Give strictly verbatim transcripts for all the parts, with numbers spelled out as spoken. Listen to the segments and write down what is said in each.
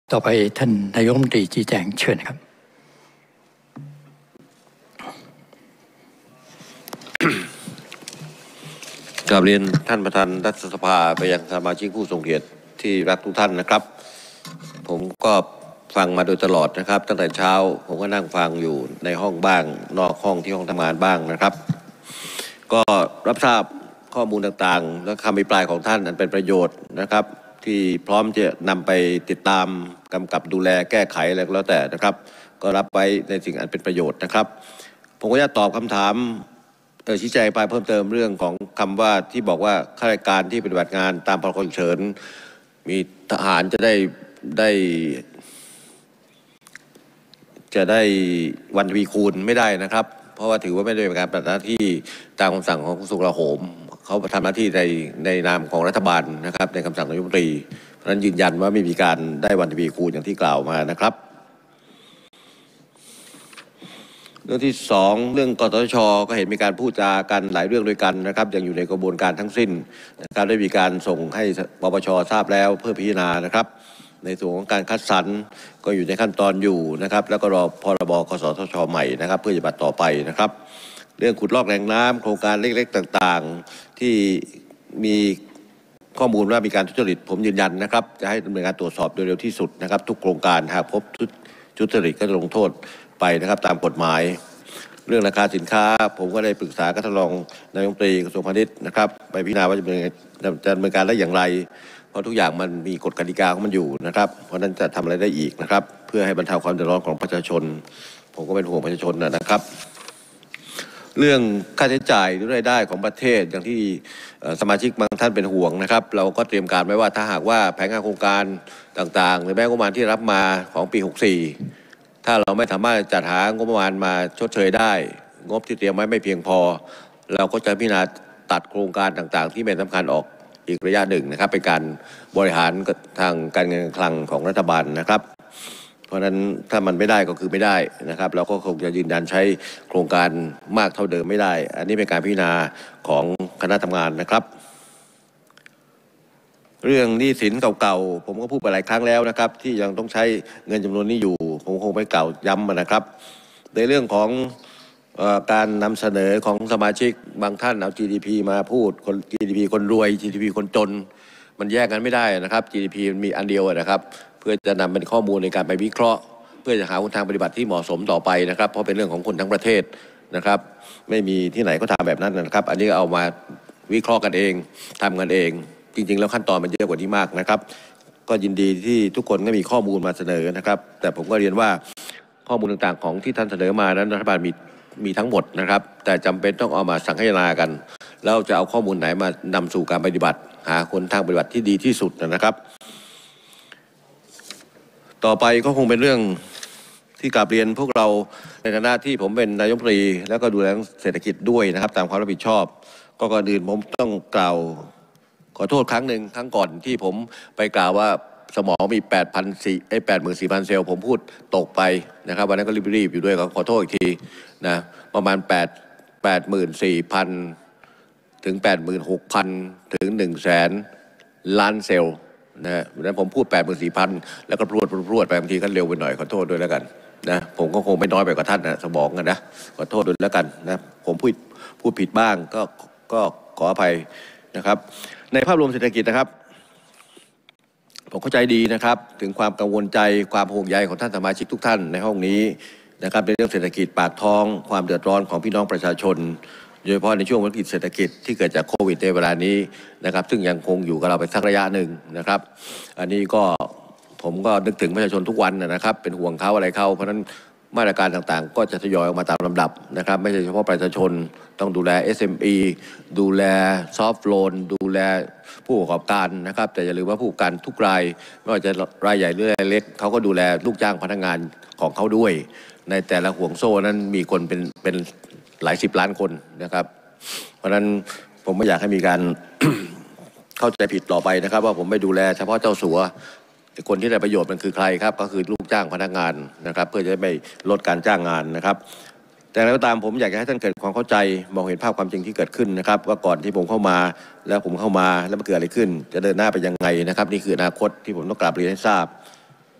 ต่อไปท่านนายกรัฐมนตรีชี้แจงเชิญครับกราบเรียนท่านประธานรัฐสภาไปยังสมาชิกผู้ทรงเกียรติที่รักทุกท่านนะครับผมก็ฟังมาโดยตลอดนะครับตั้งแต่เช้าผมก็นั่งฟังอยู่ในห้องบ้างนอกห้องที่ห้องทำงานบ้างนะครับก็รับทราบข้อมูลต่างๆและคำอภิปรายของท่านอันเป็นประโยชน์นะครับที่พร้อมจะนำไปติดตามกำกับดูแลแก้ไขอะไรก็แล้วแต่นะครับก็รับไว้ในสิ่งอันเป็นประโยชน์นะครับผมก็จะตอบคำถามชี้แจงไปเพิ่มเติมเรื่องของคำว่าที่บอกว่าข้าราชการที่ปฏิบัติงานตามพรกฉุกเฉินมีทหารจะได้ได้จะได้วันทวีคูณไม่ได้นะครับเพราะว่าถือว่าไม่ได้เป็นการปฏิบัติหน้าที่ตามคำสั่งของกระทรวงกลาโหมเขาทำหน้าที่ในในนามของรัฐบาลนะครับในคำสั่งนายกรัฐมนตรีเพราะฉะนั้นยืนยันว่าไม่มีการได้วันทวีคูณอย่างที่กล่าวมานะครับเรื่องที่สองเรื่องกสทช.ก็เห็นมีการพูดจากันหลายเรื่องด้วยกันนะครับยังอยู่ในกระบวนการทั้งสิ้นนะครับได้มีการส่งให้ปปช.ทราบแล้วเพื่อพิจารณานะครับในส่วนของการคัดสรรก็อยู่ในขั้นตอนอยู่นะครับแล้วก็รอพรบกสทช.ใหม่นะครับเพื่อจะบัตรต่อไปนะครับเรื่องขุดลอกแหล่งน้ำโครงการเล็กๆต่างๆที่มีข้อมูลว่ามีการทุจริตผมยืนยันนะครับจะให้ดำเนินการตรวจสอบโดยเร็วที่สุดนะครับทุกโครงการหากพบทุจริตก็จะลงโทษไปนะครับตามกฎหมายเรื่องราคาสินค้าผมก็ได้ปรึกษากับท่านรองนายกรัฐมนตรีกระทรวงพาณิชย์นะครับไปพิจารณาว่าจะดำเนินการได้อย่างไรเพราะทุกอย่างมันมีกฎกติกาของมันอยู่นะครับเพราะนั้นจะทำอะไรได้อีกนะครับเพื่อให้บรรเทาความเดือดร้อนของประชาชนผมก็เป็นห่วงประชาชนนะครับเรื่องค่าใช้จ่ายหรือรายได้ของประเทศอย่างที่สมาชิกบางท่านเป็นห่วงนะครับเราก็เตรียมการไว้ว่าถ้าหากว่าแผนงานโครงการต่างๆหรือแม้งบประมาณที่รับมาของปีหกสี่ถ้าเราไม่สามารถจัดหางบประมาณมาชดเชยได้งบที่เตรียมไว้ไม่เพียงพอเราก็จะพิจารณาตัดโครงการต่างๆที่ไม่สำคัญออกอีกระยะหนึ่งนะครับเป็นการบริหารทางการเงินการคลังของรัฐบาลนะครับเพราะฉะนั้นถ้ามันไม่ได้ก็คือไม่ได้นะครับเราก็คงจะยืนยันใช้โครงการมากเท่าเดิมไม่ได้อันนี้เป็นการพิจารณาของคณะทำงานนะครับเรื่องหนี้สินเก่าๆผมก็พูดไปหลายครั้งแล้วนะครับที่ยังต้องใช้เงินจำนวนนี้อยู่ผมคงไม่กล่าวย้ำนะครับในเรื่องของเอ่อการนำเสนอของสมาชิกบางท่านเอา จี ดี พี มาพูดคน จี ดี พี คนรวย จี ดี พี คนจนมันแยกกันไม่ได้นะครับ จี ดี พี มันมีอันเดียวนะครับเพื่อจะนำเป็นข้อมูลในการไปวิเคราะห์เพื่อจะหาทางปฏิบัติที่เหมาะสมต่อไปนะครับเพราะเป็นเรื่องของคนทั้งประเทศนะครับไม่มีที่ไหนก็ทำแบบนั้นนะครับอันนี้เอามาวิเคราะห์กันเองทำกันเองจริงๆแล้วขั้นตอนมันเยอะกว่านี้มากนะครับก็ยินดีที่ทุกคนก็มีข้อมูลมาเสนอนะครับแต่ผมก็เรียนว่าข้อมูลต่างๆของที่ท่านเสนอมานั้นรัฐบาลมีมีทั้งหมดนะครับแต่จำเป็นต้องเอามาสังคายนากันแล้วจะเอาข้อมูลไหนมานำสู่การปฏิบัติหาคนทางปฏิบัติที่ดีที่สุดนะครับต่อไปก็คงเป็นเรื่องที่กราบเรียนพวกเราในฐานะที่ผมเป็นนายกรัฐมนตรีแล้วก็ดูแลเศรษฐกิจด้วยนะครับตามความรับผิดชอบก็ก่อนอื่นผมต้องกล่าวขอโทษครั้งหนึ่งครั้งก่อนที่ผมไปกล่าวว่าสมองมี แปดพันสี่ร้อย ไอ้ แปดหมื่นสี่พัน เซลล์ผมพูดตกไปนะครับวันนั้นก็รีบๆอยู่ด้วยก็ขอโทษอีกทีนะประมาณ8 แปดหมื่นสี่พัน ถึง แปดหมื่นหกพัน ถึง หนึ่งแสน ล้านเซลล์นะฮะวันนั้นผมพูด แปดหมื่นสี่พัน แล้วก็พรวดพรวดไปบางทีก็เร็วไปหน่อยขอโทษด้วยแล้วกันนะผมก็คงไม่น้อยไปกว่าท่านนะสมองกันนะขอโทษด้วยแล้วกันนะผมพูดพูดผิดบ้างก็ก็ขออภัยนะครับในภาพรวมเศรษฐกิจนะครับผมเข้าใจดีนะครับถึงความกังวลใจความห่วงใยของท่านสมาชิกทุกท่านในห้องนี้นะครับในเรื่องเศรษฐกิจปากท้องความเดือดร้อนของพี่น้องประชาชนโดยเฉพาะในช่วงวิกฤตเศรษฐกิจที่เกิดจากโควิดในเวลานี้นะครับซึ่งยังคงอยู่กับเราไปสักระยะหนึ่งนะครับอันนี้ก็ผมก็นึกถึงประชาชนทุกวันนะครับเป็นห่วงเขาอะไรเขาเพราะฉะนั้นมาตรการต่างๆก็จะทยอยออกมาตามลำดับนะครับไม่ใช่เฉพาะประชาชนต้องดูแล เอส เอ็ม อี ดูแลซอฟท์โลนดูแลผู้ประกอบการนะครับแต่อย่าลืมว่าผู้ประกอบการทุกรายไม่ว่าจะรายใหญ่หรือรายเล็กเขาก็ดูแลลูกจ้างพนักงานของเขาด้วยในแต่ละห่วงโซ่นั้นมีคนเป็นเป็นหลายสิบล้านคนนะครับเพราะฉะนั้นผมไม่อยากให้มีการ เข้าใจผิดต่อไปนะครับว่าผมไม่ดูแลเฉพาะเจ้าสัวคนที่ได้ประโยชน์มันคือใครครับก็คือลูกจ้างพนักงานนะครับเพื่อจะไม่ลดการจ้างงานนะครับแต่อะไรก็ตามผมอยากให้ท่านเกิดความเข้าใจมองเห็นภาพความจริงที่เกิดขึ้นนะครับว่าก่อนที่ผมเข้ามาแล้วผมเข้ามาแล้วมันเกิดอะไรขึ้นจะเดินหน้าไปยังไงนะครับนี่คืออนาคตที่ผมต้องกราบเรียนให้ทราบ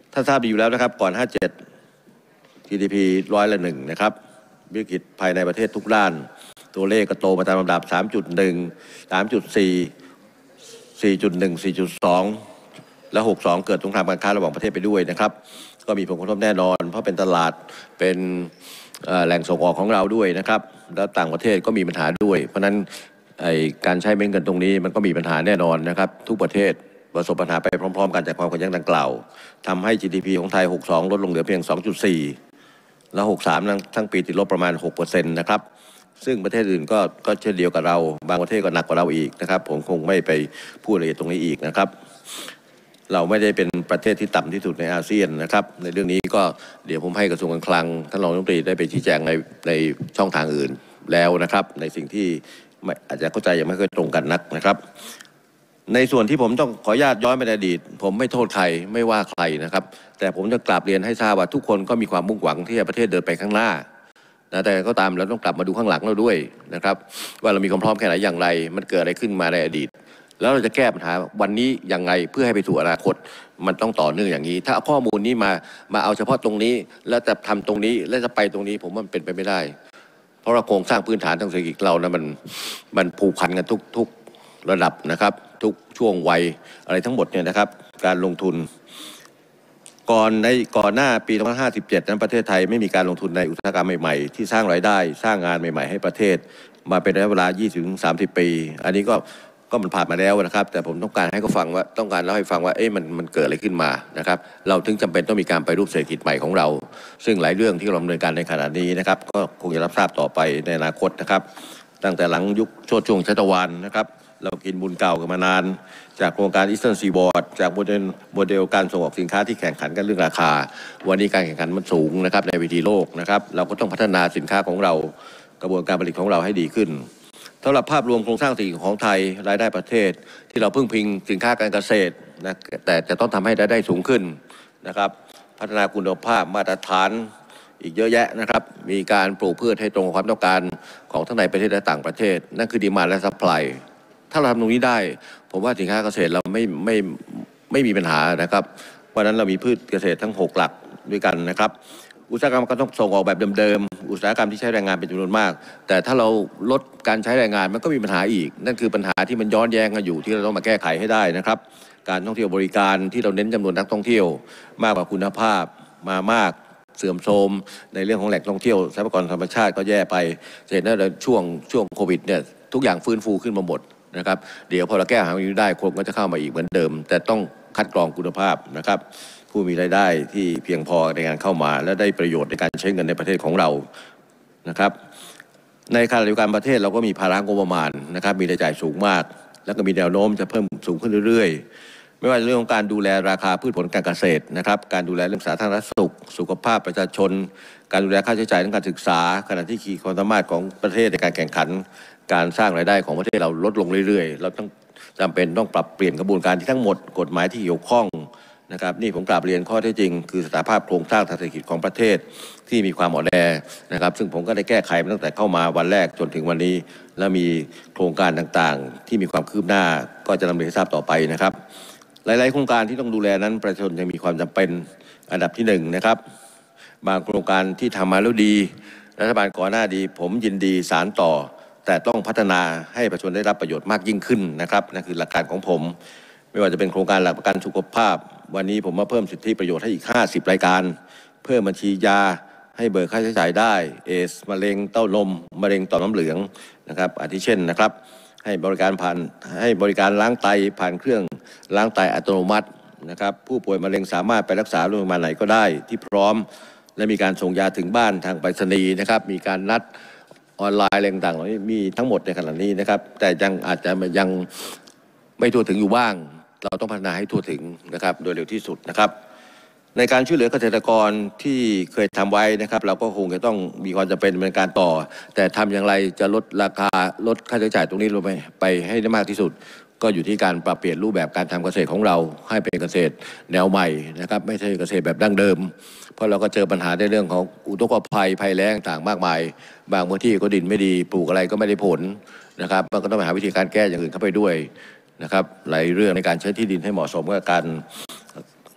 ท่านทราบดีอยู่แล้วนะครับก่อนห้าเจ็ด จี ดี พี ร้อยละหนึ่งนะครับวิกฤตภายในประเทศทุกด้านตัวเลขก็โตมาตามลำดับ สามจุดหนึ่ง สามจุดสี่ สี่จุดหนึ่ง สี่จุดสอง และหกสิบสองเกิดสงครามการค้าระหว่างประเทศไปด้วยนะครับก็มีผลกระทบแน่นอนเพราะเป็นตลาดเป็นแหล่งส่งออกของเราด้วยนะครับแล้วต่างประเทศก็มีปัญหาด้วยเพราะนั้นไอ้การใช้เม็ดเงินตรงนี้มันก็มีปัญหาแน่นอนนะครับทุกประเทศประสบปัญหาไปพร้อมๆกันจากความขัดแย้งดังกล่าวทำให้ จี ดี พี ของไทยหกสิบสองลดลงเหลือเพียง สองจุดสี่ แล้วหกสิบสามนั้นทั้งปีติดลบประมาณ หกเปอร์เซ็นต์ นะครับซึ่งประเทศอื่นก็ก็เช่นเดียวกับเราบางประเทศก็หนักกว่าเราอีกนะครับผมคงไม่ไปพูดรายละเอียดตรงนี้อีกนะครับเราไม่ได้เป็นประเทศที่ต่ำที่สุดในอาเซียนนะครับในเรื่องนี้ก็เดี๋ยวผมให้กระทรวงการคลังท่านรองรัฐมนตรีได้ไปชี้แจงในในช่องทางอื่นแล้วนะครับในสิ่งที่อาจจะเข้าใจยังไม่ค่อยตรงกันนักนะครับในส่วนที่ผมต้องขออนุญาตย้อนไปในอดีตผมไม่โทษใครไม่ว่าใครนะครับแต่ผมจะกราบเรียนให้ทราบว่าทุกคนก็มีความมุ่งหวังที่จะประเทศเดินไปข้างหน้านะแต่ก็ตามเราต้องกลับมาดูข้างหลังเราด้วยนะครับว่าเรามีความพร้อมแค่ไหนอย่างไรมันเกิดอะไรขึ้นมาในอดีตแล้วเราจะแก้ปัญหาวันนี้ยังไงเพื่อให้ไปสู่อนาคตมันต้องต่อเนื่องอย่างนี้ถ้าเอาข้อมูลนี้มามาเอาเฉพาะตรงนี้แล้วจะทำตรงนี้แล้วจะไปตรงนี้ผมว่ามันเป็นไปไม่ได้เพราะเราโครงสร้างพื้นฐานทางเศรษฐกิจเรานะมันมันผูกพันกันทุกทุกระดับนะครับทุกช่วงวัยอะไรทั้งหมดเนี่ยนะครับการลงทุนก่อนในก่อนหน้าปีสองพันห้าร้อยห้าสิบเจ็ดนั้นประเทศไทยไม่มีการลงทุนในอุตสาหกรรมใหม่ๆที่สร้างรายได้สร้างงานใหม่ๆให้ประเทศมาเป็นระยะเวลา ยี่สิบถึงสามสิบ ปีอันนี้ก็ก็มันผ่านมาแล้วนะครับแต่ผมต้องการให้เขาฟังว่าต้องการเล่าให้ฟังว่าเอ๊ะมันมันเกิดอะไรขึ้นมานะครับเราถึงจำเป็นต้องมีการไปรูปเศรษฐกิจใหม่ของเราซึ่งหลายเรื่องที่เราดำเนินการในขณะนี้นะครับก็คงจะรับทราบต่อไปในอนาคตนะครับตั้งแต่หลังยุคโชติช่วงชัชวาลนะครับเรากินบุญเก่ากันมานานจากโครงการ Eastern Seaboard จากโมเดลโมเดลการส่งออกสินค้าที่แข่งขันกันเรื่องราคาวันนี้การแข่งขันมันสูงนะครับในเวทีโลกนะครับเราก็ต้องพัฒนาสินค้าของเรากระบวนการผลิตของเราให้ดีขึ้นสำหรับภาพรวมโครงสร้างเศรษฐกิจของไทยรายได้ประเทศที่เราพึ่งพิงสินค้าการเกษตรนะแต่จะต้องทำให้รายได้สูงขึ้นนะครับพัฒนาคุณภาพมาตรฐานอีกเยอะแยะนะครับมีการปลูกพืชให้ตรงกับความต้องการของทั้งในประเทศและต่างประเทศนั่นคือดีมานด์และซัพพลายถ้าเราทำตรงนี้ได้ผมว่าสินค้าเกษตรเราไม่ไม่ไม่มีปัญหานะครับเพราะนั้นเรามีพืชเกษตรทั้งหกหลักด้วยกันนะครับอุตสาหกรรมก็ต้องส่งออกแบบเดิมๆอุตสาหกรรมที่ใช้แรงงานเป็นจำนวนมากแต่ถ้าเราลดการใช้แรงงานมันก็มีปัญหาอีกนั่นคือปัญหาที่มันย้อนแย้งกันอยู่ที่เราต้องมาแก้ไขให้ได้นะครับการท่องเที่ยวบริการที่เราเน้นจำนวนนักท่องเที่ยวมากกว่าคุณภาพมามากเสื่อมโทรมในเรื่องของแหล่งท่องเที่ยวทรัพยากรธรรมชาติก็แย่ไปเห็นว่าช่วงช่วงโควิดเนี่ยทุกอย่างฟื้นฟูขึ้นมาหมดนะครับเดี๋ยวพอเราแก้ปัญหานี้ได้คนก็จะเข้ามาอีกเหมือนเดิมแต่ต้องคัดกรองคุณภาพนะครับผู้มีรายได้ที่เพียงพอในการเข้ามาและได้ประโยชน์ในการใช้เงินในประเทศของเรานะครับในขณะเดียวกันประเทศเราก็มีภาระงบประมาณนะครับมีรายจ่ายสูงมากแล้วก็มีแนวโน้มจะเพิ่มสูงขึ้นเรื่อยๆไม่ว่าเรื่องของการดูแลราคาพืชผลการเกษตรนะครับการดูแลเรื่องสาธารณสุขสุขภาพประชาชนการดูแลค่าใช้จ่ายทางการศึกษาขณะที่ขีดความสามารถของประเทศในการแข่งขันการสร้างรายได้ของประเทศเราลดลงเรื่อยๆเราต้องจำเป็นต้องปรับเปลี่ยนกระบวนการที่ทั้งหมดกฎหมายที่เกี่ยวข้องนะครับนี่ผมกราบเรียนข้อเท็จจริงคือสถานภาพโครงสร้างทางเศรษฐกิจของประเทศที่มีความอ่อนแอนะครับซึ่งผมก็ได้แก้ไขมาตั้งแต่เข้ามาวันแรกจนถึงวันนี้และมีโครงการต่างๆที่มีความคืบหน้าก็จะนำเรียนให้ทราบต่อไปนะครับหลายๆโครงการที่ต้องดูแลนั้นประชาชนยังมีความจำเป็นอันดับที่หนึ่งนะครับบางโครงการที่ทำมาแล้วดีรัฐบาลก่อนหน้าดีผมยินดีสานต่อแต่ต้องพัฒนาให้ประชาชนได้รับประโยชน์มากยิ่งขึ้นนะครับนั่นคือหลักการของผมไม่ว่าจะเป็นโครงการหลักประกันสุขภาพวันนี้ผมมาเพิ่มสิทธิประโยชน์ให้อีกห้าสิบรายการเพิ่มบัญชียาให้เบิกค่าใช้จ่ายได้เอสมะเร็งเต้านมมะเร็งต่อมน้ำเหลืองนะครับอาทิเช่นนะครับให้บริการผ่านให้บริการล้างไตผ่านเครื่องล้างไตอัตโนมัตินะครับผู้ป่วยมะเร็งสามารถไปรักษาโรงพยาบาลไหนก็ได้ที่พร้อมและมีการส่งยาถึงบ้านทางไปรษณีย์นะครับมีการนัดออนไลน์อะไรต่างๆเหล่านี้มีทั้งหมดในขณะนี้นะครับแต่ยังอาจจะยังไม่ทั่วถึงอยู่บ้างเราต้องพัฒนาให้ทั่วถึงนะครับโดยเร็วที่สุดนะครับในการช่วยเหลือเกษตรกรที่เคยทำไว้นะครับเราก็คงจะต้องมีความจำเป็นในการต่อแต่ทำอย่างไรจะลดราคาลดค่าใช้จ่ายตรงนี้ลงไปไปให้ได้มากที่สุดก็อยู่ที่การปรับเปลี่ยนรูปแบบการทำเกษตรของเราให้เป็นเกษตรแนวใหม่นะครับไม่ใช่เกษตรแบบดั้งเดิมเพราะเราก็เจอปัญหาในเรื่องของอุทกภัยภัยแล้งต่างมากมายบางพื้นที่ก็ดินไม่ดีปลูกอะไรก็ไม่ได้ผลนะครับมันก็ต้องหาวิธีการแก้อย่างอื่นเข้าไปด้วยนะครับหลายเรื่องในการใช้ที่ดินให้เหมาะสมกับการ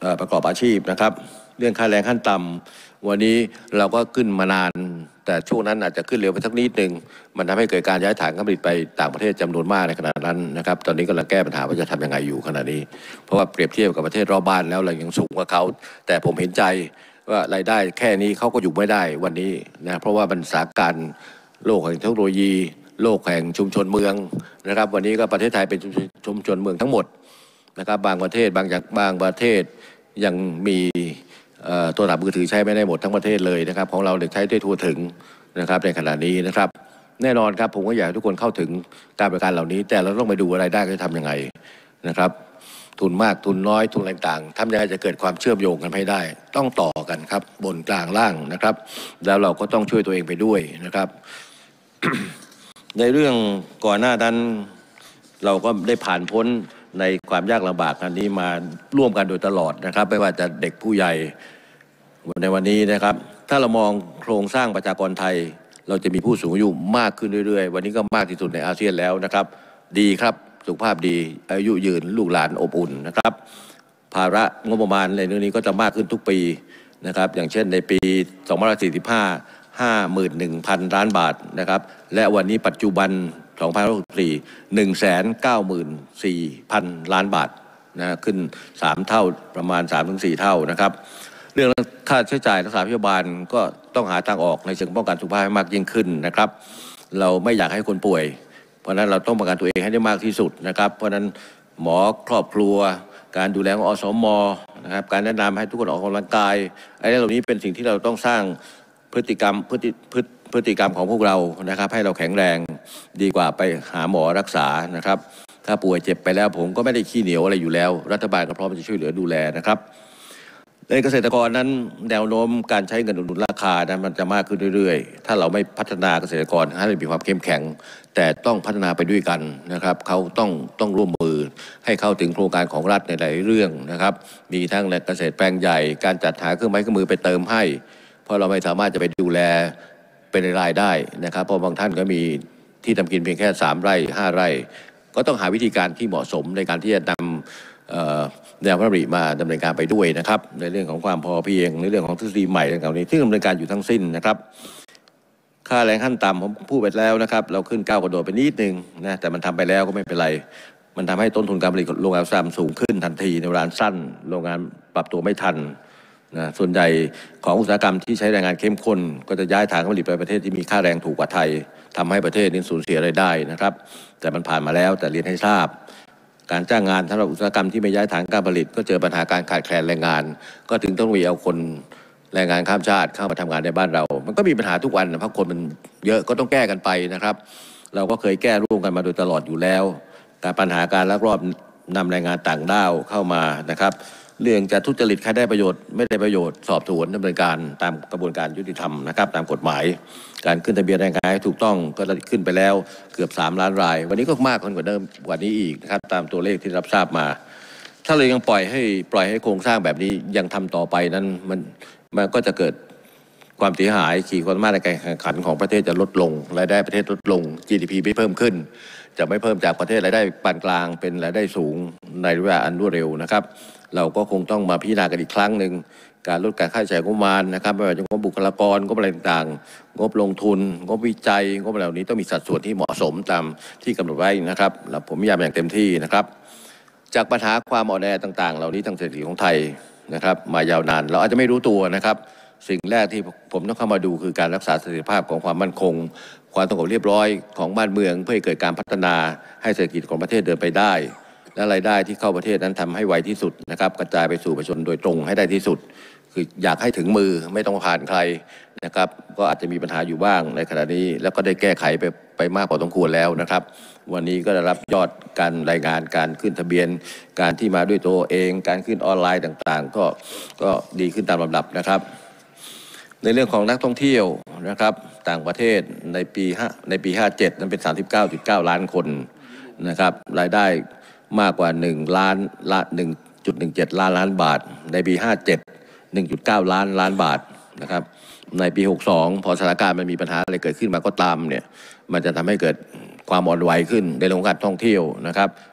ประกอบอาชีพนะครับเรื่องค่าแรงขั้นต่ำวันนี้เราก็ขึ้นมานานแต่ช่วงนั้นอาจจะขึ้นเร็วไปสักนิดหนึ่งมันทำให้เกิดการย้ายฐานการผลิตไปต่างประเทศจำนวนมากในขณะนั้นนะครับตอนนี้กำลังแก้ปัญหาว่าจะทำยังไงอยู่ขณะนี้เพราะว่าเปรียบเทียบกับประเทศรอบบ้านแล้วเรายังสูงกว่าเขาแต่ผมเห็นใจว่ารายได้แค่นี้เขาก็อยู่ไม่ได้วันนี้นะเพราะว่ามันสถานการณ์โลกแห่งเทคโนโลยีโลกแห่งชุมชนเมืองนะครับวันนี้ก็ประเทศไทยเป็นชุมชนเมืองทั้งหมดนะครับบางประเทศบางจากบางประเทศยังมีโทรศัพท์มือถือใช้ไม่ได้หมดทั้งประเทศเลยนะครับของเราเด็กใช้ได้ทั่วถึงนะครับในขณะนี้นะครับแน่นอนครับผมก็อยากให้ทุกคนเข้าถึงการบริการเหล่านี้แต่เราต้องไปดูอะไรได้จะทำยังไงนะครับทุนมากทุนน้อยทุนต่างๆทำยังไงจะเกิดความเชื่อมโยงกันให้ได้ต้องต่อกันครับบนกลางล่างนะครับแล้วเราก็ต้องช่วยตัวเองไปด้วยนะครับ ในเรื่องก่อนหน้านั้นเราก็ได้ผ่านพ้นในความยากลำบากอันนี้มาร่วมกันโดยตลอดนะครับไม่ว่าจะเด็กผู้ใหญ่ในวันนี้นะครับถ้าเรามองโครงสร้างประชากรไทยเราจะมีผู้สูงอายุมากขึ้นเรื่อยๆวันนี้ก็มากที่สุดในอาเซียนแล้วนะครับดีครับสุขภาพดีอายุยืนลูกหลานอบอุ่นนะครับภาระงบประมาณในเรื่องนี้ก็จะมากขึ้นทุกปีนะครับอย่างเช่นในปีสองพันสี่สิบห้า ห้าหมื่นหนึ่งพัน ล้านบาทนะครับและวันนี้ปัจจุบันสองพันหกสิบสี่ หนึ่งแสนเก้าหมื่นสี่พัน ล้านบาทนะขึ้นสามเท่าประมาณ สามถึงสี่ เท่านะครับเรื่องค่าใช้จ่ายรักษาพยาบาลก็ต้องหาทางออกในเชิงป้องกันสุขภาพให้มากยิ่งขึ้นนะครับเราไม่อยากให้คนป่วยเพราะฉะนั้นเราต้องป้องกันตัวเองให้ได้มากที่สุดนะครับเพราะฉะนั้นหมอครอบครัวการดูแลของอสม.นะครับการแนะนำให้ทุกคนออกกำลังกายไอ้เรื่องเหล่านี้เป็นสิ่งที่เราต้องสร้างพฤติกรรมพฤติพฤติพฤติกรรมของพวกเรานะครับให้เราแข็งแรงดีกว่าไปหาหมอรักษานะครับถ้าป่วยเจ็บไปแล้วผมก็ไม่ได้ขี้เหนียวอะไรอยู่แล้วรัฐบาลก็พร้อมจะช่วยเหลือดูแลนะครับในเกษตรกรนั้นแนวโน้มการใช้เงินอุดหนุนราคานั้นมันจะมากขึ้นเรื่อยๆถ้าเราไม่พัฒนาเกษตรกรให้มีความเข้มแข็งแต่ต้องพัฒนาไปด้วยกันนะครับเขาต้องต้องร่วมมือให้เข้าถึงโครงการของรัฐในหลายเรื่องนะครับมีทั้งในเกษตรแปลงใหญ่การจัดหาเครื่องไม้เครื่องมือไปเติมให้เพราะเราไม่สามารถจะไปดูแลเป็นรายได้นะครับเพราะบางท่านก็มีที่ทำกินเพียงแค่สามไร่ห้าไร่ก็ต้องหาวิธีการที่เหมาะสมในการที่จะนำแนวพระราชดำริมาดำเนินการไปด้วยนะครับในเรื่องของความพอเพียงในเรื่องของทฤษฎีใหม่ต่างๆนี้ที่ดำเนินการอยู่ทั้งสิ้นนะครับค่าแรงขั้นต่ำผมพูดไปแล้วนะครับเราขึ้นก้าวกระโดดไปนิดนึงนะแต่มันทำไปแล้วก็ไม่เป็นไรมันทำให้ต้นทุนการผลิตโรงงานอุตสาหกรรมสูงขึ้นทันทีในเวลาสั้นโรงงานปรับตัวไม่ทันนะส่วนใหญ่ของอุตสาหกรรมที่ใช้แรงงานเข้มข้นก็จะย้ายฐานการผลิตไปประเทศที่มีค่าแรงถูกกว่าไทยทำให้ประเทศนี้สูญเสียรายได้นะครับแต่มันผ่านมาแล้วแต่เรียนให้ทราบการจ้างงานสำหรับอุตสาหกรรมที่ไม่ย้ายฐานการผลิตก็เจอปัญหาการขาดแคลนแรงงานก็ถึงต้องมีเอาคนแรงงานข้ามชาติเข้ามาทำงานในบ้านเรามันก็มีปัญหาทุกวันนะเพราะคนมันเยอะก็ต้องแก้กันไปนะครับเราก็เคยแก้ร่วมกันมาโดยตลอดอยู่แล้วการปัญหาการลักลอบนำแรงงานต่างด้าวเข้ามานะครับเรื่องจะทุจริตใครได้ประโยชน์ไม่ได้ประโยชน์สอบสวนดำเนินการตามกระบวนการยุติธรรมนะครับตามกฎหมายการขึ้นทะเบียนแรงงานให้ถูกต้องก็ขึ้นไปแล้วเกือบสามล้านรายวันนี้ก็มากกว่าเดิมกว่านี้อีกนะครับตามตัวเลขที่รับทราบมาถ้าเรายังปล่อยให้ปล่อยให้โครงสร้างแบบนี้ยังทำต่อไปนั้นมันมันก็จะเกิดความเสียหายขีดความสามารถในการแข่งขันของประเทศจะลดลงรายได้ประเทศลดลง จี ดี พี ไม่เพิ่มขึ้นจะไม่เพิ่มจากประเทศรายได้ปานกลางเป็นรายได้สูงในระยะเวลาอันรวดเร็วนะครับเราก็คงต้องมาพิจารณากันอีกครั้งหนึ่งการลดการค่าใช้จ่ายงบประมาณนะครับไม่ว่าจะงบบุคลากรงบอะไรต่างๆงบลงทุนงบวิจัยงบเหล่านี้ต้องมีสัดส่วนที่เหมาะสมตามที่กำหนดไว้นะครับแล้วผมพยายามอย่างเต็มที่นะครับจากปัญหาความอ่อนแอต่างๆเหล่านี้ทางเศรษฐกิจของไทยนะครับมายาวนานเราอาจจะไม่รู้ตัวนะครับสิ่งแรกที่ผมต้องเข้ามาดูคือการรักษาเสถียรภาพของความมั่นคงความสงบเรียบร้อยของบ้านเมืองเพื่อให้เกิดการพัฒนาให้เศรษฐกิจของประเทศเดินไปได้และรายได้ที่เข้าประเทศนั้นทำให้ไวที่สุดนะครับกระจายไปสู่ประชาชนโดยตรงให้ได้ที่สุดคืออยากให้ถึงมือไม่ต้องผ่านใครนะครับก็อาจจะมีปัญหาอยู่บ้างในขณะนี้แล้วก็ได้แก้ไขไปไปมากพอสมควรแล้วนะครับวันนี้ก็ได้รับยอดการรายงานการขึ้นทะเบียนการที่มาด้วยตัวเองการขึ้นออนไลน์ต่างๆก็ก็ดีขึ้นตามลำดับนะครับในเรื่องของนักท่องเที่ยวนะครับต่างประเทศในปีห้าในปีห้าเจ็ดนั้นเป็น สามสิบเก้าจุดเก้า ล้านคนนะครับรายได้มากกว่าหนึ่งล้านละ หนึ่งจุดหนึ่งเจ็ด ล้านล้านบาทในปีห้าเจ็ด หนึ่งจุดเก้า ล้านล้านบาทนะครับในปีหกสิบสองพอสถานการณ์มันมีปัญหาอะไรเกิดขึ้นมาก็ตามเนี่ยมันจะทำให้เกิดความอ่อนไหวขึ้นในเรื่องของการท่องเที่ยวนะครับ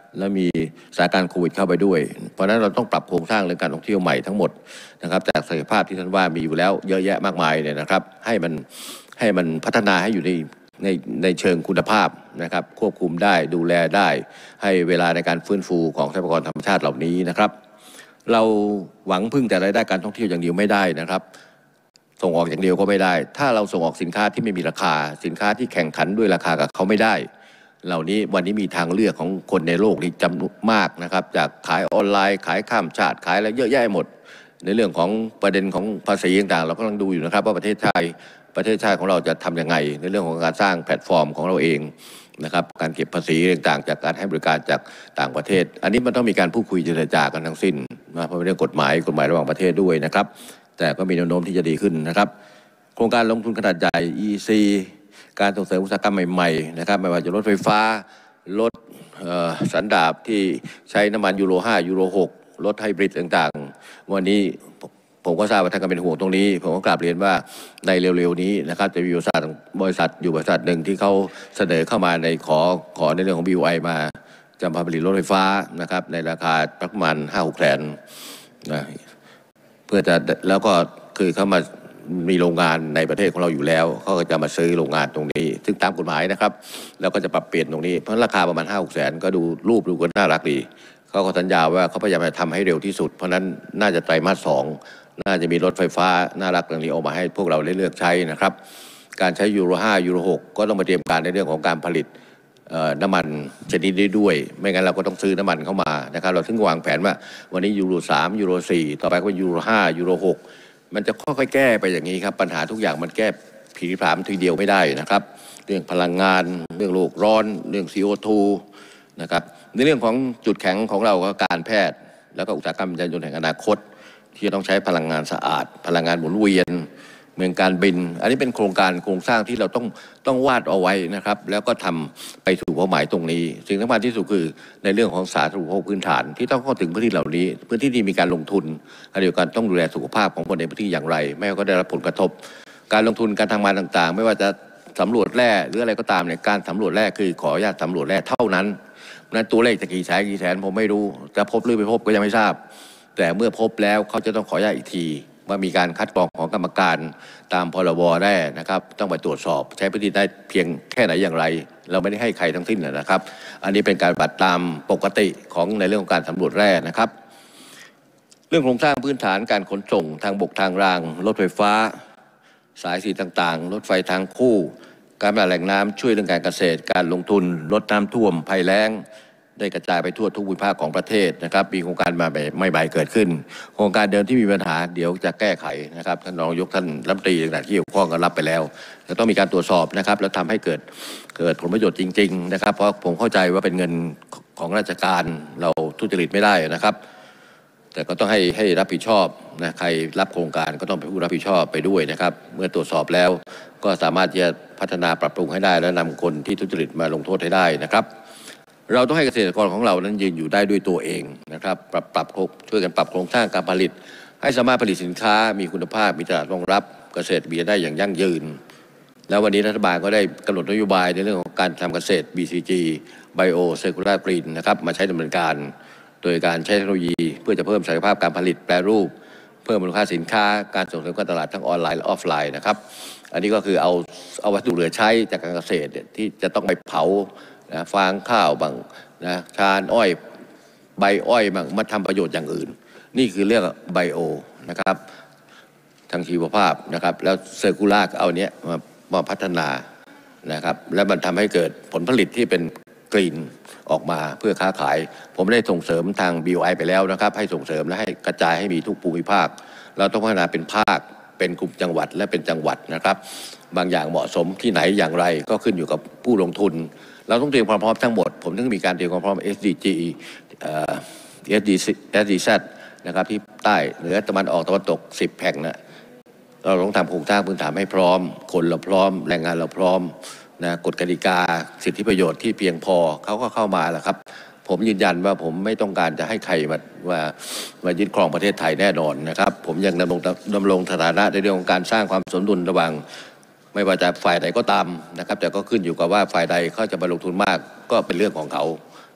แล้วมีสถานการณ์โควิดเข้าไปด้วยเพราะฉะนั้นเราต้องปรับโครงสร้างเรื่องการท่องเที่ยวใหม่ทั้งหมดนะครับจากศักยภาพที่ท่านว่ามีอยู่แล้วเยอะแยะมากมายเนี่ยนะครับให้มันให้มันพัฒนาให้อยู่ในในในเชิงคุณภาพนะครับควบคุมได้ดูแลได้ให้เวลาในการฟื้นฟูของทรัพยากรธรรมชาติเหล่านี้นะครับเราหวังพึ่งแต่รายได้การท่องเที่ยวอย่างเดียวไม่ได้นะครับส่งออกอย่างเดียวก็ไม่ได้ถ้าเราส่งออกสินค้าที่ไม่มีราคาสินค้าที่แข่งขันด้วยราคากับเขาไม่ได้เหล่านี้วันนี้มีทางเลือกของคนในโลกที่จำนวนมากนะครับจากขายออนไลน์ขายข้ามชาติขายอะไรเยอะแยะหมดในเรื่องของประเด็นของภาษีต่างๆเรากำลังดูอยู่นะครับว่าประเทศไทยประเทศชาติของเราจะทำยังไงในเรื่องของการสร้างแพลตฟอร์มของเราเองนะครับการเก็บภาษีต่างๆจากการให้บริการจากต่างประเทศอันนี้มันต้องมีการพูดคุยเจรจากันทั้งสิ้นนะเพราะเป็นเรื่องกฎหมายกฎหมายระหว่างประเทศด้วยนะครับแต่ก็มีแนวโน้มที่จะดีขึ้นนะครับโครงการลงทุนขนาดใหญ่ อี ซี การส่งเสริมอุตสาหกรรมใหม่ๆนะครับไม่ว่าจะรถไฟฟ้ารถสันดาปที่ใช้น้ำมันยูโรห้ายูโรหกรถไฮบริดต่างๆวันนี้ผมก็ทราบว่าท่านก็เป็นห่วงตรงนี้ผมก็กราบเรียนว่าในเร็วๆนี้นะครับจะมีบริษัทบริษัทอยู่บริษัทหนึ่งที่เขาเสนอเข้ามาในขอขอในเรื่องของ บี ยู ไอ มาจะมาผลิตรถไฟฟ้านะครับในราคาประมาณห้าหกแสนนะเพื่อจะแล้วก็คือเขามามีโรงงานในประเทศของเราอยู่แล้วเขาก็จะมาซื้อโรงงานตรงนี้ซึ่งตามกฎหมายนะครับแล้วก็จะปรับเปลี่ยนตรงนี้เพราะราคาประมาณห้าหกแสนก็ดูรูปดูก็น่ารักดีเขาก็สัญญาว่าเขาพยายามจะทำให้เร็วที่สุดเพราะนั้นน่าจะไตรมาสสองน่าจะมีรถไฟฟ้าน่ารักตรงนี้ออกมาให้พวกเราได้เลือกใช้นะครับการใช้ยูโรห้ายูโรหกก็ต้องมาเตรียมการในเรื่องของการผลิตน้ำมันชนิดนี้ด้วยไม่งั้นเราก็ต้องซื้อน้ำมันเข้ามานะครับเราถึงวางแผนว่าวันนี้ยูโรสามยูโรสี่ต่อไปก็เป็นยูโรห้ายูโรหกมันจะค่อยๆแก้ไปอย่างนี้ครับปัญหาทุกอย่างมันแก้ผีผามทีเดียวไม่ได้นะครับเรื่องพลังงานเรื่องโลกร้อนเรื่อง ซี โอ ทู นะครับในเรื่องของจุดแข็งของเราก็การแพทย์แล้วก็อุตสาหกรรมยานยนต์แห่งอนาคตที่จะต้องใช้พลังงานสะอาดพลังงานหมุนเวียนเมืองการบินอันนี้เป็นโครงการโครงสร้างที่เราต้องต้องวาดเอาไว้นะครับแล้วก็ทำไปสู่เป้าหมายตรงนี้สิ่งสำคัญที่สุดคือในเรื่องของสาธารณูปโภคพื้นฐานที่ต้องเข้าถึงพื้นที่เหล่านี้พื้นที่ที่มีการลงทุนขณะเดียวกันต้องดูแลสุขภาพของคนในพื้นที่อย่างไรไม่ให้เขาได้รับผลกระทบการลงทุนการทำงานต่างๆไม่ว่าจะสำรวจแร่หรืออะไรก็ตามเนี่ยการสำรวจแร่คือขออนุญาตสำรวจแร่เท่านั้นนั้นตัวเลขจะกี่แสนกี่แสนผมไม่รู้จะพบหรือไม่พบก็ยังไม่ทราบแต่เมื่อพบแล้วเขาจะต้องขออนุญาตอีกทีว่ามีการคัดกรองของกรรมการตามพรบแร่นะครับต้องไปตรวจสอบใช้พื้นที่ได้เพียงแค่ไหนอย่างไรเราไม่ได้ให้ใครทั้งสิ้นนะครับอันนี้เป็นการปฏิบัติตามปกติของในเรื่องของการสำรวจแร่นะครับเรื่องโครงสร้างพื้นฐานการขนส่งทางบกทางรางรถไฟฟ้าสายสีต่างๆรถไฟทางคู่การพัฒนาแหล่งน้ำช่วยเรื่องการเกษตรการลงทุนลดน้ำท่วมภัยแล้งได้กระจายไปทั่วทุกภูมิภาคของประเทศนะครับมีโครงการมาแบบไม่ใบเกิดขึ้นโครงการเดิมที่มีปัญหาเดี๋ยวจะแก้ไขนะครับท่านรองยกท่านรัฐมนตรีต่างๆที่เกี่ยวข้องก็รับไปแล้วจะต้องมีการตรวจสอบนะครับแล้วทำให้เกิดเกิดผลประโยชน์จริงๆนะครับเพราะผมเข้าใจว่าเป็นเงินของราชการเราทุจริตไม่ได้นะครับแต่ก็ต้องให้ให้รับผิดชอบนะใครรับโครงการก็ต้องเป็นผู้รับผิดชอบไปด้วยนะครับเมื่อตรวจสอบแล้วก็สามารถจะพัฒนาปรับปรุงให้ได้และนำคนที่ทุจริตมาลงโทษให้ได้นะครับเราต้องให้เกษตรกรของเรานั้นยืนอยู่ได้ด้วยตัวเองนะครับปรับปรับช่วยกันปรับโครงสร้างการผลิตให้สามารถผลิตสินค้ามีคุณภาพมีตลาดรองรับเกษตรเบียร์ได้อย่างยั่งยืนแล้ววันนี้รัฐบาลก็ได้กำหนดนโยบายในเรื่องของการทำเกษตร บี ซี จี Bio Circular Green นะครับมาใช้ดำเนินการโดยการใช้เทคโนโลยีเพื่อจะเพิ่มศักยภาพการผลิตแปรรูปเพิ่มมูลค่าสินค้าการส่งเสริมการตลาดทั้งออนไลน์และออฟไลน์นะครับอันนี้ก็คือเอาเอาวัตถุเหลือใช้จากการเกษตรที่จะต้องไปเผานะฟางข้าวบางนะชานอ้อยใบอ้อยบางมาทำประโยชน์อย่างอื่นนี่คือเรื่องไบโอนะครับทางชีวภาพนะครับแล้วเซอร์คูลาร์เอาเนี้ยมามาพัฒนานะครับแล้วมันทำให้เกิดผลผลิตที่เป็นกรีนออกมาเพื่อค้าขายผมได้ส่งเสริมทาง บี ยู ไอ ไปแล้วนะครับให้ส่งเสริมและให้กระจายให้มีทุกภูมิภาคเราต้องพัฒนาเป็นภาคเป็นกลุ่มจังหวัดและเป็นจังหวัดนะครับบางอย่างเหมาะสมที่ไหนอย่างไรก็ขึ้นอยู่กับผู้ลงทุนเราต้องเตรียมความพร้อมทั้งหมดผมถึงมีการเตรียมความพร้อม เอส ดี จี เอ่อ เอส ดี เอส ดี แซด นะครับที่ใต้เหนือตะวันออกตะวันตกสิบแห่งนะเราต้องทำโครงสร้างพื้นฐานให้พร้อมคนเราพร้อมแรงงานเราพร้อมนะกฎกติกาสิทธิประโยชน์ที่เพียงพอเขาก็เข้ามาแล้วครับผมยืนยันว่าผมไม่ต้องการจะให้ใครมาว่ามายึดครองประเทศไทยแน่นอนนะครับผมยังดำรงดำรงสถานะในเรื่องของการสร้างความสมดุลระหว่างไม่ว่าจะฝ่ายใดก็ตามนะครับแต่ก็ขึ้นอยู่กับว่าฝ่ายใดเขาจะมาลงทุนมากก็เป็นเรื่องของเขา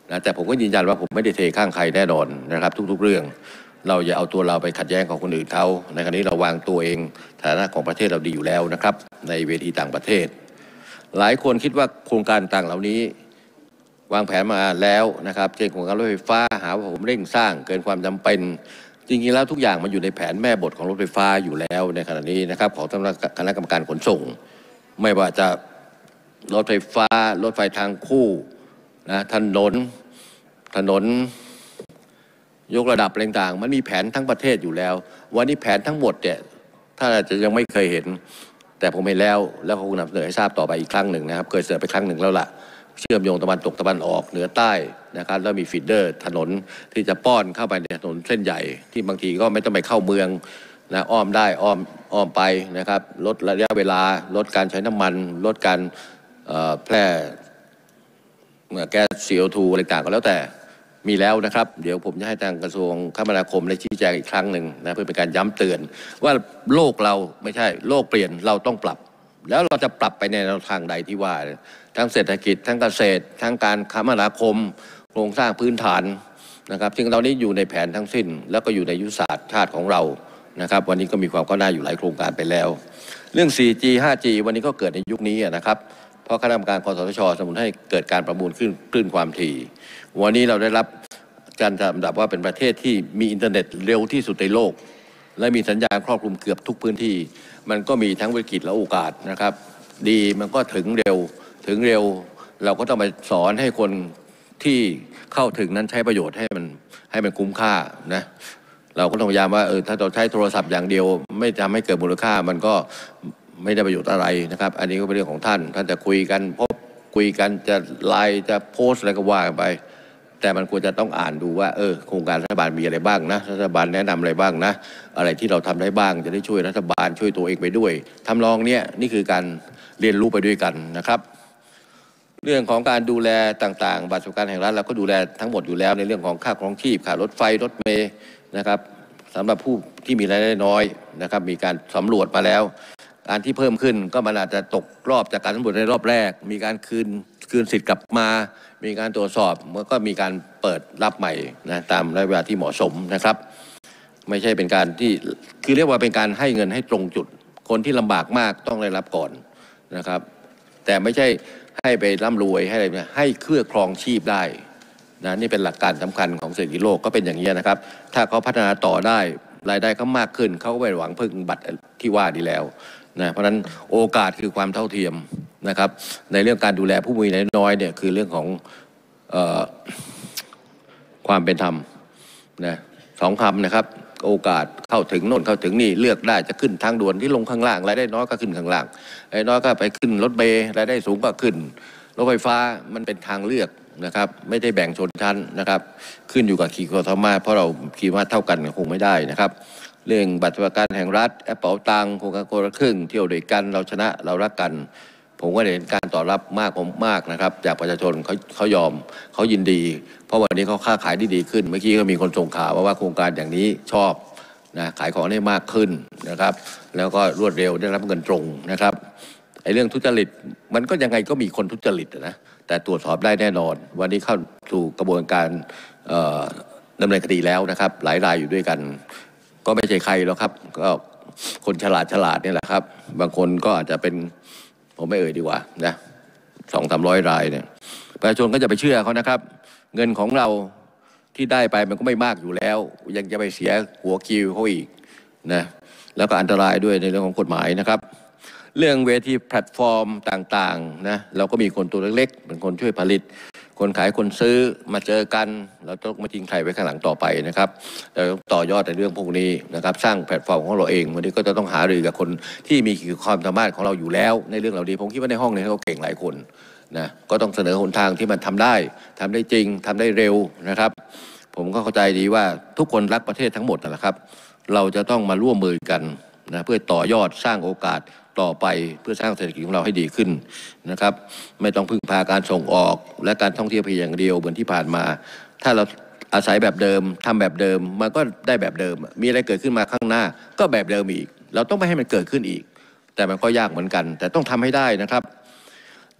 นะแต่ผมก็ยืนยันว่าผมไม่ได้เทข้างใครแน่นอนนะครับทุกๆเรื่องเราอย่าเอาตัวเราไปขัดแย้งกับคนอื่นเขาในขณะนี้เราวางตัวเองฐานะของประเทศเราดีอยู่แล้วนะครับในเวทีต่างประเทศหลายคนคิดว่าโครงการต่างเหล่านี้วางแผนมาแล้วนะครับเช่นโครงการรถไฟฟ้าหาว่าผมเร่งสร้างเกินความจำเป็นจริงๆแล้วทุกอย่างมันอยู่ในแผนแม่บทของรถไฟฟ้าอยู่แล้วในขณะนี้นะครับของคณะกรรมการขนส่งไม่ว่าจะรถไฟฟ้ารถไฟทางคู่นะถนนถนนยกระดับต่างๆมันมีแผนทั้งประเทศอยู่แล้ววันนี้แผนทั้งหมดเนี่ยถ้าจะยังไม่เคยเห็นแต่ผมเห็นแล้วแล้วคงนำเสนอให้ทราบต่อไปอีกครั้งหนึ่งนะครับเคยเสนอไปครั้งหนึ่งแล้วล่ะเชื่อมโยงตะวันตกตะวันออกเหนือใต้นะครับแล้วมีฟีดเดอร์ถนนที่จะป้อนเข้าไปในถนนเส้นใหญ่ที่บางทีก็ไม่ต้องไปเข้าเมืองนะอ้อมได้อ้อมอ้อมไปนะครับลดระยะเวลาลดการใช้น้ำมันลดการแพร่แก๊ส ซี โอ ทู อะไรต่างก็แล้วแต่มีแล้วนะครับเดี๋ยวผมจะให้ทางกระทรวงคมนาคมได้ชี้แจงอีกครั้งหนึ่งนะเพื่อเป็นการย้ำเตือนว่าโลกเราไม่ใช่โลกเปลี่ยนเราต้องปรับแล้วเราจะปรับไปในแนวทางใดที่ว่าทั้งเศรษฐกิจทั้งเกษตรทั้งการคมนาคมโครงสร้างพื้นฐานนะครับซึ่งเรานี้อยู่ในแผนทั้งสิ้นแล้วก็อยู่ในยุทธศาสตร์ชาติของเรานะครับวันนี้ก็มีความก้าวหน้าอยู่หลายโครงการไปแล้วเรื่อง โฟร์จี ไฟว์จี วันนี้ก็เกิดในยุคนี้นะครับเพราะคณะกรรมการกสทช.สนับสนุนให้เกิดการประมูลขึ้นคลื่นความถี่วันนี้เราได้รับการจัดอันดับว่าเป็นประเทศที่มีอินเทอร์เน็ตเร็วที่สุดในโลกและมีสัญญาณครอบคลุมเกือบทุกพื้นที่มันก็มีทั้งวิกฤตและโอกาสนะครับดีมันก็ถึงเร็วถึงเร็วเราก็ต้องไปสอนให้คนที่เข้าถึงนั้นใช้ประโยชน์ให้มันให้มันคุ้มค่านะเราก็ต้องพยายามว่าเออถ้าเราใช้โทรศัพท์อย่างเดียวไม่ทำให้เกิดมูลค่ามันก็ไม่ได้ประโยชน์อะไรนะครับอันนี้ก็เป็นเรื่องของท่านท่านจะคุยกันพบคุยกันจะไลน์จะโพสอะไรก็ว่ากันไปแต่มันควรจะต้องอ่านดูว่าเออโครงการรัฐบาลมีอะไรบ้างนะรัฐบาลแนะนำอะไรบ้างนะอะไรที่เราทำได้บ้างจะได้ช่วยรัฐบาลช่วยตัวเองไปด้วยทำลองเนี้ยนี่คือการเรียนรู้ไปด้วยกันนะครับเรื่องของการดูแลต่างๆบัตรสวัสดิการแห่งรัฐเราก็ดูแลทั้งหมดอยู่แล้วในเรื่องของค่าครองชีพค่ารถไฟรถเมล์นะครับสำหรับผู้ที่มีรายได้น้อยนะครับมีการสำรวจมาแล้วการที่เพิ่มขึ้นก็มันอาจจะตกรอบจากการสำรวจในรอบแรกมีการคืนคืนสิทธิ์กลับมามีการตรวจสอบมันก็มีการเปิดรับใหม่นะตามระยะเวลาที่เหมาะสมนะครับไม่ใช่เป็นการที่คือเรียกว่าเป็นการให้เงินให้ตรงจุดคนที่ลำบากมากต้องได้รับก่อนนะครับแต่ไม่ใช่ให้ไปร่ำรวยให้อะไรเนี่ยให้เครือครองชีพได้นะนี่เป็นหลักการสำคัญของเศรษฐกิจโลกก็เป็นอย่างนี้นะครับถ้าเขาพัฒนาต่อได้รายได้เขามากขึ้นเขาก็ไม่หวังพึ่งบัตรที่ว่าดีแล้วนะเพราะฉะนั้นโอกาสคือความเท่าเทียมนะครับในเรื่องการดูแลผู้มีรายได้น้อยเนี่ยคือเรื่องของเอ่อความเป็นธรรมนะสองคำนะครับโอกาสเข้าถึงโน่นเข้าถึงนี่เลือกได้จะขึ้นทางด่วนที่ลงข้างล่างรายได้น้อยก็ขึ้นข้างล่างรายได้น้อยก็ไปขึ้นรถเมล์รายได้สูงก็ขึ้นรถไฟฟ้ามันเป็นทางเลือกนะครับไม่ได้แบ่งชนชั้นนะครับขึ้นอยู่กับขีดความสามารถเพราะเราคิดว่าเท่ากันคงไม่ได้นะครับเรื่องบัตรสวัสดิการแห่งรัฐแอปเป๋าตังค์โครงการคนละครึ่งเที่ยวด้วยกันเราชนะเรารักกันผมก็เห็นการตอบรับมากผมมากนะครับจากประชาชนเขาเขายอมเขายินดีเพราะวันนี้เขาค้าขายได้ดีขึ้นเมื่อกี้ก็มีคนส่งข่าวมาว่าโครงการอย่างนี้ชอบนะขายของได้มากขึ้นนะครับแล้วก็รวดเร็วได้รับเงินตรงนะครับไอ้เรื่องทุจริตมันก็ยังไงก็มีคนทุจริตนะแต่ตรวจสอบได้แน่นอนวันนี้เข้าสู่กระบวนการดำเนินคดีแล้วนะครับหลายรายอยู่ด้วยกันก็ไม่ใช่ใครหรอกครับก็คนฉลาดฉลาดนี่แหละครับบางคนก็อาจจะเป็นผมไม่เอ่ยดีกว่านะสองสามร้อยรายเนี่ยประชาชนก็จะไปเชื่อเขานะครับเงินของเราที่ได้ไปมันก็ไม่มากอยู่แล้วยังจะไปเสียหัวคิวเขาอีกนะแล้วก็อันตรายด้วยในเรื่องของกฎหมายนะครับเรื่องเวทีแพลตฟอร์มต่างๆนะเราก็มีคนตัวเล็กๆเป็นคนช่วยผลิตคนขายคนซื้อมาเจอกันเราต้องมาทิ้งใครไว้ข้างหลังต่อไปนะครับเราต้องต่อยอดในเรื่องพวกนี้นะครับสร้างแพลตฟอร์มของเราเองวันนี้ก็จะต้องหารือกับคนที่มีความสามารถของเราอยู่แล้วในเรื่องเหล่านี้ผมคิดว่าในห้องนี้เขาเก่งหลายคนนะก็ต้องเสนอหนทางที่มันทำได้ทำได้จริงทำได้เร็วนะครับผมก็เข้าใจดีว่าทุกคนรักประเทศทั้งหมดนะครับเราจะต้องมาร่วมมือกันนะเพื่อต่อยอดสร้างโอกาสต่อไปเพื่อสร้างเศรษฐกิจของเราให้ดีขึ้นนะครับไม่ต้องพึ่งพาการส่งออกและการท่องเที่ยวเพียงอย่างเดียวเหมือนที่ผ่านมาถ้าเราอาศัยแบบเดิมทำแบบเดิมมันก็ได้แบบเดิมมีอะไรเกิดขึ้นมาข้างหน้าก็แบบเดิมอีกเราต้องไม่ให้มันเกิดขึ้นอีกแต่มันก็ยากเหมือนกันแต่ต้องทำให้ได้นะครับ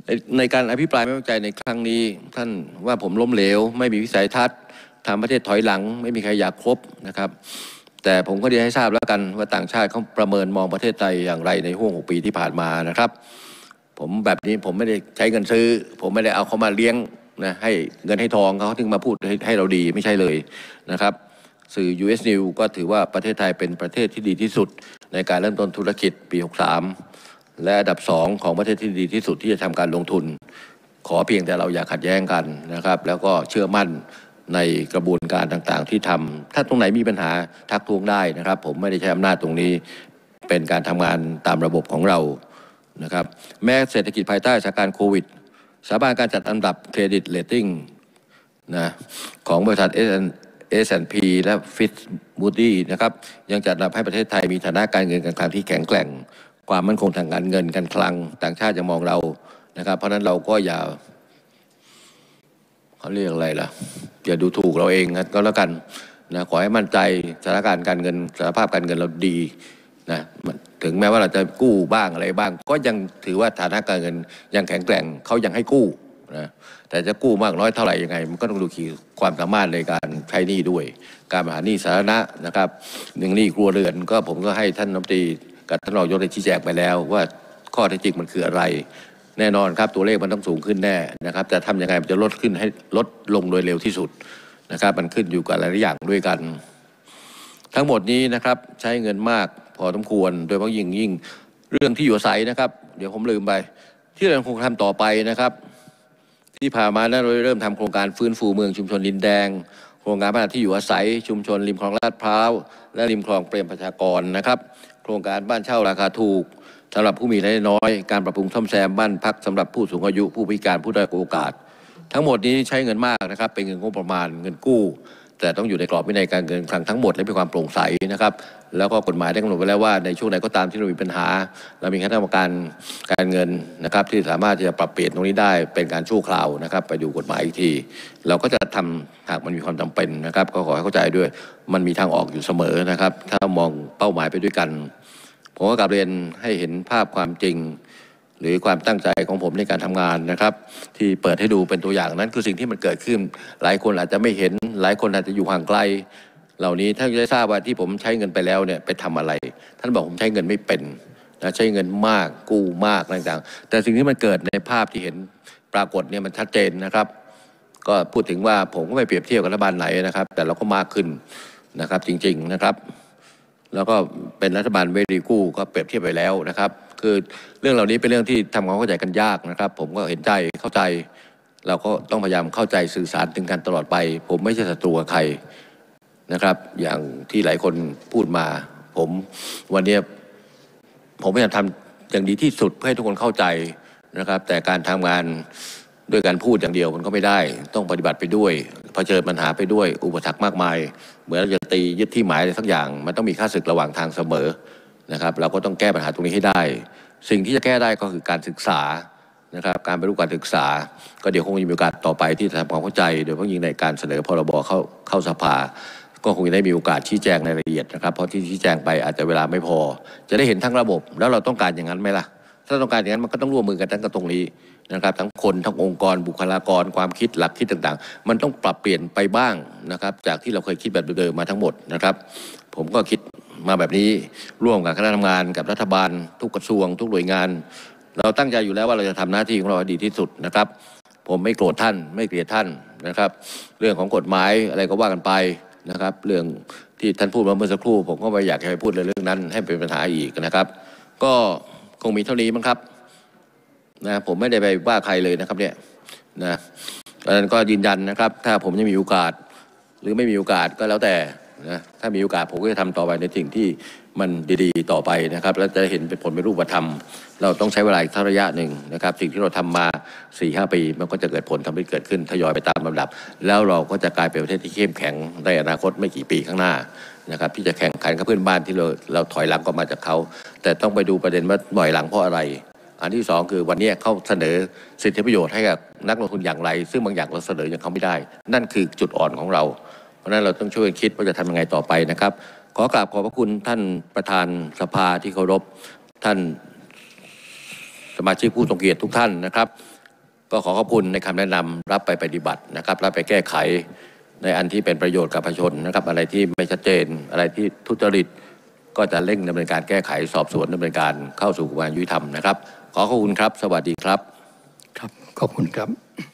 ในในการอภิปรายไม่ไว้วางใจในครั้งนี้ท่านว่าผมล้มเหลวไม่มีวิสัยทัศน์ทำประเทศถอยหลังไม่มีใครอยากครบนะครับแต่ผมก็เรียนให้ทราบแล้วกันว่าต่างชาติเขาประเมินมองประเทศไทยอย่างไรในห่วงหกปีที่ผ่านมานะครับผมแบบนี้ผมไม่ได้ใช้เงินซื้อผมไม่ได้เอาเขามาเลี้ยงนะให้เงินให้ทองเขาถึงมาพูดให้ให้เราดีไม่ใช่เลยนะครับสื่อ ยู เอส News ก็ถือว่าประเทศไทยเป็นประเทศที่ดีที่สุดในการเริ่มต้นธุรกิจปีหกสามและอันดับสองของประเทศที่ดีที่สุดที่จะทำการลงทุนขอเพียงแต่เราอย่าขัดแย้งกันนะครับแล้วก็เชื่อมั่นในกระบวนการต่างๆที่ทำถ้าตรงไหนมีปัญหาทักท้วงได้นะครับผมไม่ได้ใช้อำนาจตรงนี้เป็นการทำงานตามระบบของเรานะครับแม้เศรษฐกิจภายใต้สถานการณ์โควิดสถาบันการจัดอันดับเครดิตเรตติ้งนะของบริษัท เอส แอนด์ พี และ Fitch Moody นะครับยังจัดอันดับให้ประเทศไทยมีฐานะการเงินการคลังที่แข็งแกร่งความมั่นคงทางการเงินการคลังต่างชาติจะมองเรานะครับเพราะฉะนั้นเราก็อย่าเขาเรียกอะไรล่ะอย่าดูถูกเราเองก็แล้วกันนะขอให้มั่นใจสถานการณ์การเงินสถานภาพการเงินเราดีนะถึงแม้ว่าเราจะกู้บ้างอะไรบ้างก็ยังถือว่าฐานะการเงินยังแข็งแกร่งเขายังให้กู้นะแต่จะกู้มากน้อยเท่าไหร่ยังไงมันก็ต้องดูขีดความสามารถในการใช้หนี้ด้วยการบริหารหนี้สาธารณะนะครับหนึ่งหนี้ครัวเรือนก็ผมก็ให้ท่านรัฐมนตรีกับท่านรองนายกได้ชี้แจงไปแล้วว่าข้อเท็จจริงมันคืออะไรแน่นอนครับตัวเลขมันต้องสูงขึ้นแน่นะครับแต่ทำยังไงมันจะลดขึ้นให้ลดลงโดยเร็วที่สุดนะครับมันขึ้นอยู่กับหลายอย่างด้วยกันทั้งหมดนี้นะครับใช้เงินมากพอสมควรโดยเฉพาะยิ่งยิ่งเรื่องที่อยู่อาศัยนะครับเดี๋ยวผมลืมไปที่เราคงทำต่อไปนะครับที่ผ่านมานั้นเราเริ่มทำโครงการฟื้นฟูเมืองชุมชนดินแดงโครงการพัฒนาที่อยู่อาศัยชุมชนริมคลองลาดพร้าวและริมคลองเปรมประชากรนะครับโครงการบ้านเช่าราคาถูกสำหรับผู้มีรายได้น้อยการปรับปรุงซ่อมแซมบ้านพักสำหรับผู้สูงอายุผู้พิการผู้ด้อยโอกาสทั้งหมดนี้ใช้เงินมากนะครับเป็นเงินงบประมาณเงินกู้แต่ต้องอยู่ในกรอบวินัยการเงินคลังทั้งหมดและมีความโปร่งใสนะครับแล้วก็กฎหมายได้กำหนดไว้แล้วว่าในช่วงไหนก็ตามที่เรามีปัญหาเรามีคณะกรรมการการเงินนะครับที่สามารถที่จะปรับเปลี่ยนตรงนี้ได้เป็นการชั่วคราวนะครับไปดูกฎหมายอีกทีเราก็จะทำหากมันมีความจำเป็นนะครับก็ขอให้เข้าใจด้วยมันมีทางออกอยู่เสมอนะครับถ้ามองเป้าหมายไปด้วยกันผมก็กลับเรียนให้เห็นภาพความจริงหรือความตั้งใจของผมในการทำงานนะครับที่เปิดให้ดูเป็นตัวอย่างนั้นคือสิ่งที่มันเกิดขึ้นหลายคนอาจจะไม่เห็นหลายคนอาจจะอยู่ห่างไกลเหล่านี้ท่านจะได้ทราบว่าที่ผมใช้เงินไปแล้วเนี่ยไปทำอะไรท่านบอกผมใช้เงินไม่เป็นนะใช้เงินมากกู้มากต่างๆแต่สิ่งที่มันเกิดในภาพที่เห็นปรากฏเนี่ยมันชัดเจนนะครับก็พูดถึงว่าผมก็ไม่เปรียบเทียบกับรัฐบาลไหนนะครับแต่เราก็มากขึ้นนะครับจริงๆนะครับแล้วก็เป็นรัฐบาลเวรีกู้ก็เปรียบเทียบไปแล้วนะครับคือเรื่องเหล่านี้เป็นเรื่องที่ทำความเข้าใจกันยากนะครับผมก็เห็นใจเข้าใจเราก็ต้องพยายามเข้าใจสื่อสารถึงกันตลอดไปผมไม่ใช่ศัตรูกับใครนะครับอย่างที่หลายคนพูดมาผมวันนี้ผมพยายามทำอย่างดีที่สุดเพื่อให้ทุกคนเข้าใจนะครับแต่การทำงานด้วยการพูดอย่างเดียวมันก็ไม่ได้ต้องปฏิบัติไปด้วยเผชิญปัญหาไปด้วยอุปสรรคมากมายเหมือนเราจะตียึดที่หมายอะไรสักอย่างมันต้องมีค่าศึกระหว่างทางเสมอนะครับเราก็ต้องแก้ปัญหาตรงนี้ให้ได้สิ่งที่จะแก้ได้ก็คือการศึกษานะครับการไปรู้การศึกษาก็เดี๋ยวคงมีโอกาสต่อไปที่จะทำความเข้าใจโดยเฉพาะยิ่งในการเสนอพรบเข้าเข้าสภาก็คงจะได้มีโอกาสชี้แจงในรายละเอียดนะครับเพราะที่ชี้แจงไปอาจจะเวลาไม่พอจะได้เห็นทั้งระบบแล้วเราต้องการอย่างนั้นไหมล่ะถ้าต้องการอย่างนั้นมันก็ต้องร่วมมือกันทั้งกับตรงนี้นะครับทั้งคนทั้งองค์กรบุคลากรความคิดหลักคิดต่างๆมันต้องปรับเปลี่ยนไปบ้างนะครับจากที่เราเคยคิดแบบเดิมมาทั้งหมดนะครับผมก็คิดมาแบบนี้ร่วมกับคณะทำงานกับรัฐบาลทุกกระทรวงทุกหน่วยงานเราตั้งใจอยู่แล้วว่าเราจะทำหน้าที่ของเราให้ดีที่สุดนะครับผมไม่โกรธท่านไม่เกลียดท่านนะครับเรื่องของกฎหมายอะไรก็ว่ากันไปนะครับเรื่องที่ท่านพูดมาเมื่อสักครู่ผมก็ไม่อยากให้พูดเรื่องนั้นให้เป็นปัญหาอีกนะครับก็คงมีเท่านี้มั้งครับนะผมไม่ได้ไปว่าใครเลยนะครับเนี่ยนะดังนั้นก็ยืนยันนะครับถ้าผมยังมีโอกาสหรือไม่มีโอกาสก็แล้วแต่นะถ้ามีโอกาสผมก็จะทำต่อไปในสิ่งที่มันดีๆต่อไปนะครับแล้วจะเห็นเป็นผลเป็นรูปธรรมเราต้องใช้เวลาอีกสักระยะหนึ่งนะครับสิ่งที่เราทำมา สี่ห้า ปีมันก็จะเกิดผลทำให้เกิดขึ้นทยอยไปตามลำดับแล้วเราก็จะกลายเป็นประเทศที่เข้มแข็งในอนาคตไม่กี่ปีข้างหน้านะครับที่จะแข่งขันกับเพื่อนบ้านที่เราเราถอยหลังก็มาจากเขาแต่ต้องไปดูประเด็นว่าถอยหลังเพราะอะไรอันที่สองคือวันนี้เขาเสนอสิทธิประโยชน์ให้กับนักลงทุนอย่างไรซึ่งบางอย่างเราเสนออย่างเขาไม่ได้นั่นคือจุดอ่อนของเราเพราะฉะนั้นเราต้องช่วยคิดว่าจะทำยังไงต่อไปนะครับขอกราบขอบพระคุณท่านประธานสภาที่เคารพท่านสมาชิกผู้ทรงเกียรติทุกท่านนะครับก็ขอขอบคุณในคำแนะนำรับไปปฏิบัตินะครับรับไปแก้ไขในอันที่เป็นประโยชน์กับประชาชนนะครับอะไรที่ไม่ชัดเจนอะไรที่ทุจริตก็จะเร่งดำเนินการแก้ไขสอบสวนดำเนินการเข้าสู่กระบวนการยุติธรรมนะครับขอขอบคุณครับสวัสดีครับครับขอบคุณครับ